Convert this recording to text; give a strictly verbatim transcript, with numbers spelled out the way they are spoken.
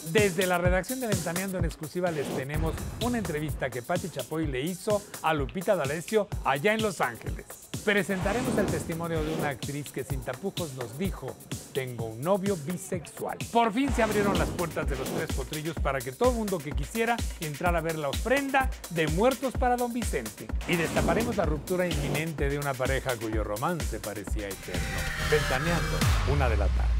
Desde la redacción de Ventaneando en exclusiva les tenemos una entrevista que Patti Chapoy le hizo a Lupita D'Alessio allá en Los Ángeles. Presentaremos el testimonio de una actriz que sin tapujos nos dijo: tengo un novio bisexual. Por fin se abrieron las puertas de los Tres Potrillos para que todo el mundo que quisiera entrar a ver la ofrenda de muertos para don Vicente. Y destaparemos la ruptura inminente de una pareja cuyo romance parecía eterno. Ventaneando, una de la tarde.